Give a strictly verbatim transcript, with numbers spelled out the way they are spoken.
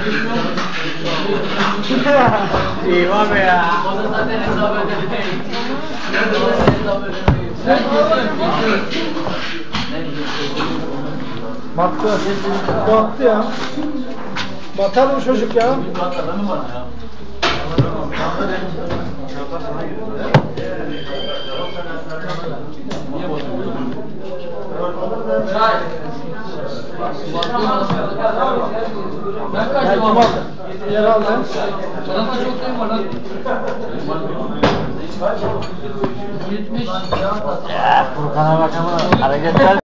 Eyvah be ya. Battı. Battı ya. Batar mı çocuk ya? Ben kaçtım abi. Yer aldı. Bana çok değil var lan. yetmiş. Ya Furkan'a bak ama hareketler.